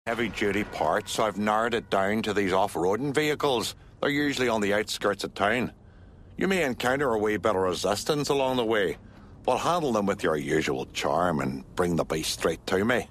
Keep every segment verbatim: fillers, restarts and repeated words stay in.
Heavy-duty parts, I've narrowed it down to these off-roading vehicles. They're usually on the outskirts of town. You may encounter a wee bit of resistance along the way, but handle them with your usual charm and bring the beast straight to me.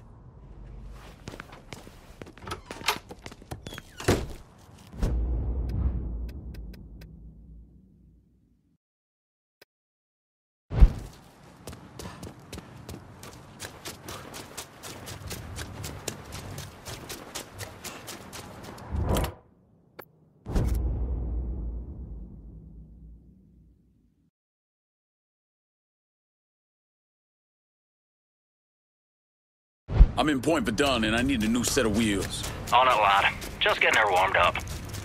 I'm in Point Verdun and I need a new set of wheels. On it, lad. Just getting her warmed up.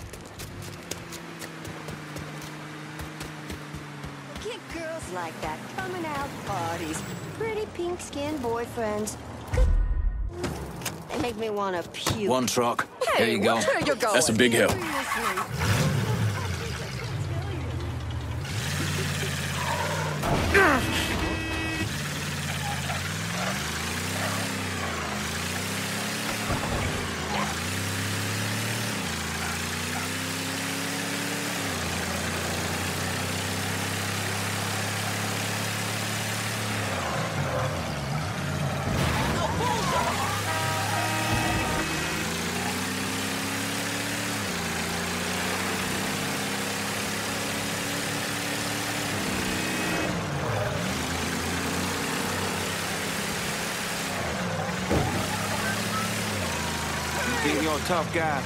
Get girls like that coming out parties. Pretty pink-skinned boyfriends. Good. They make me want to puke. One truck. Hey, there you go. where you going? That's a big help. Think you're a tough guy.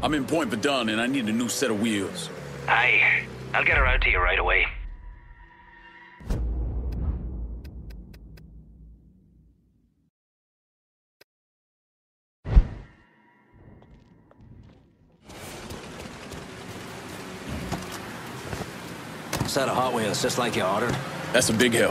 I'm in Point Verdun, and I need a new set of wheels. Aye, I'll get her out to you right away. Set of Hot Wheels, just like you ordered. That's a big help.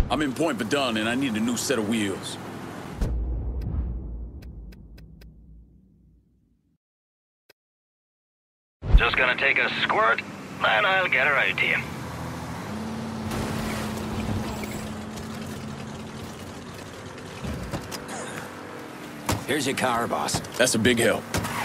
I'm in Point Verdun, and I need a new set of wheels. Just gonna take a squirt, and I'll get her out to you. Here's your car, boss. That's a big help.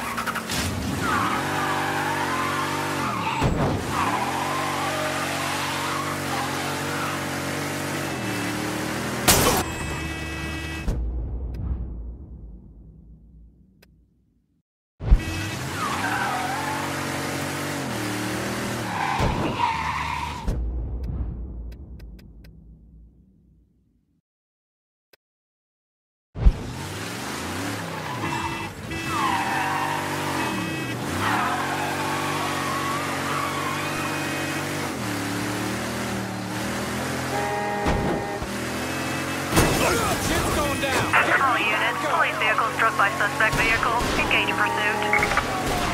All units, police vehicle struck by suspect vehicle. Engage in pursuit.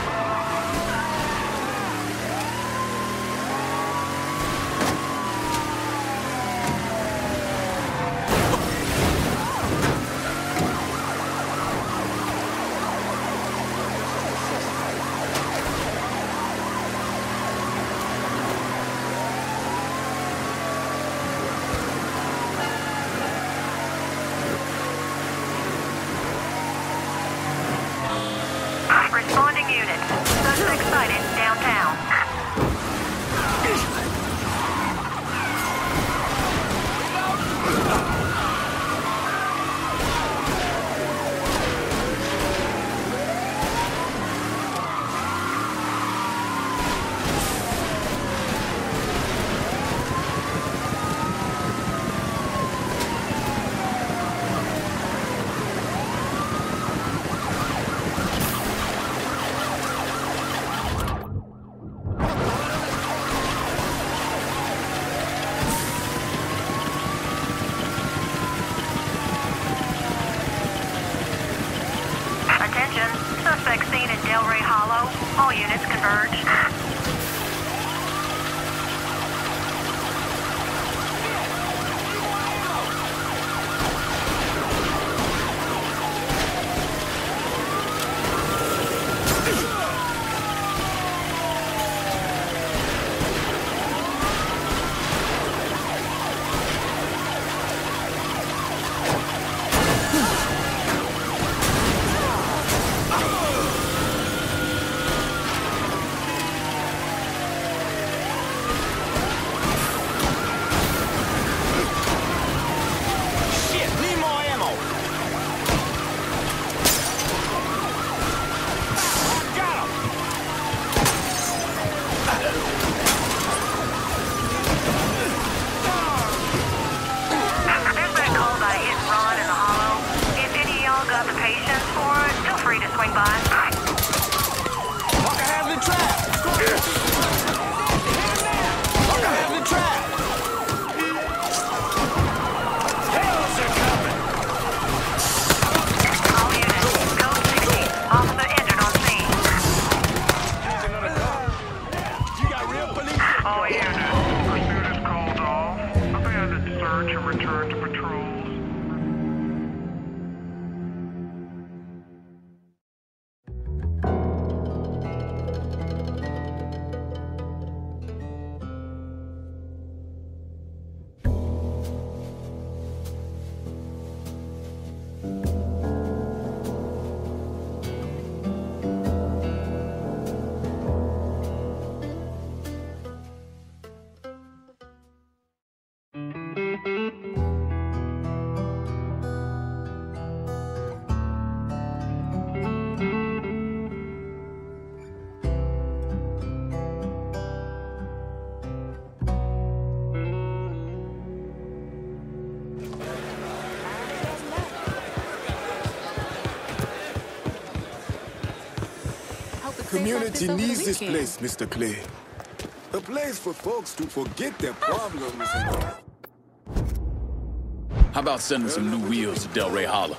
Responding units. Suspect sighted downtown. Suspect seen at Delray Hollow. All units converge. Community needs this place, Mister Clay. A place for folks to forget their problems. How about sending some new wheels to Delray Hollow?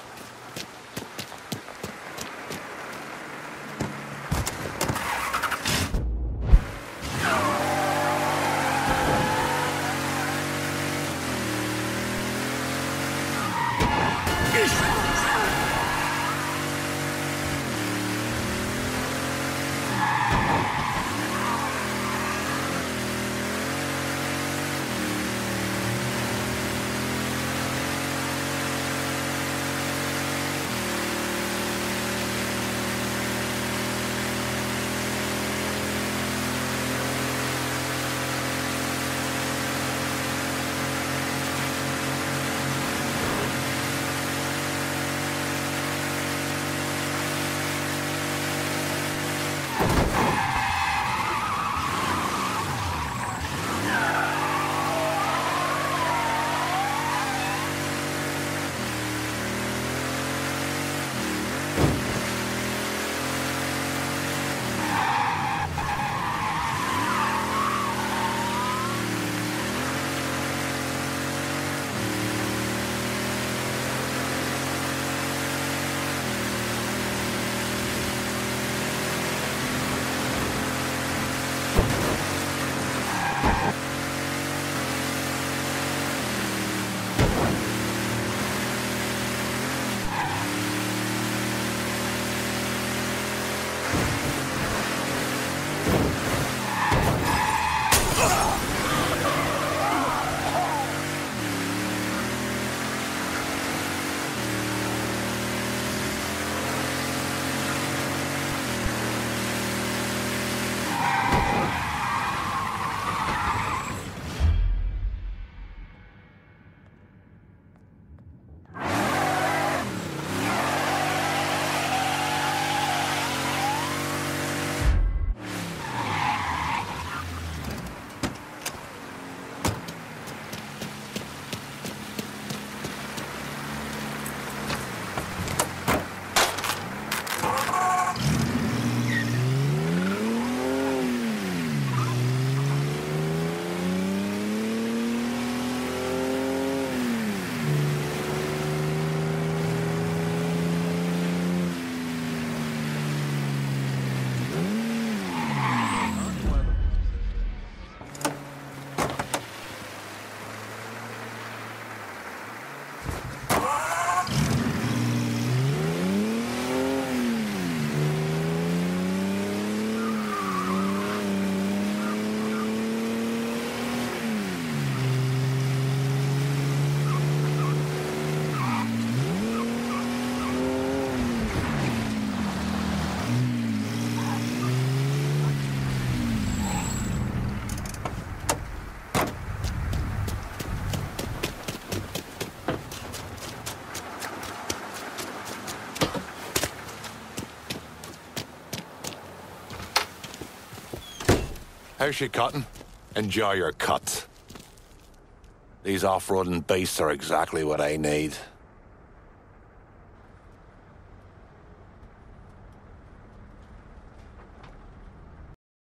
How's she cutting? Enjoy your cuts. These off-roading beasts are exactly what I need.